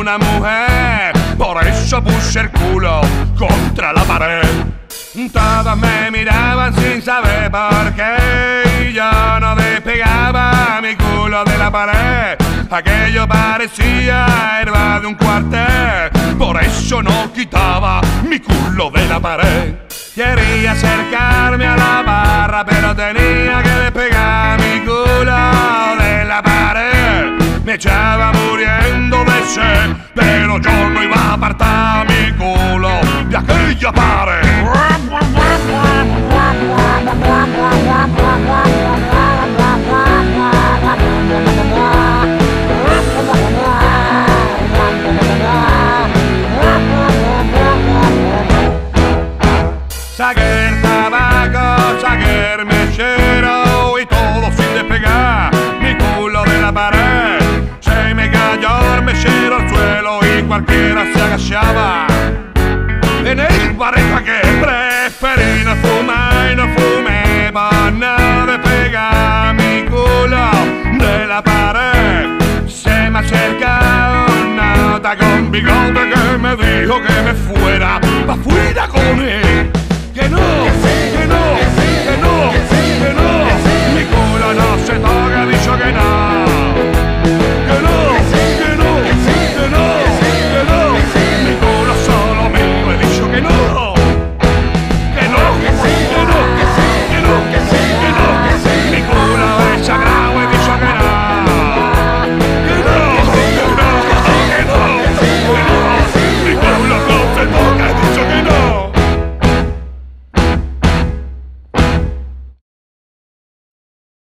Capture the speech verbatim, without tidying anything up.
una mujer, por eso puse el culo contra la pared. Todos me miraban sin saber por qué, y yo no despegaba mi culo de la pared. Aquello parecía herba de un cuartel, por eso no quitaba mi culo de la pared. Quería acercarme a la barra, pero tenía que despegar mi culo de la pared. Me echaba muriendo de sed, pero yo no iba a apartar mi culo de aquella pared.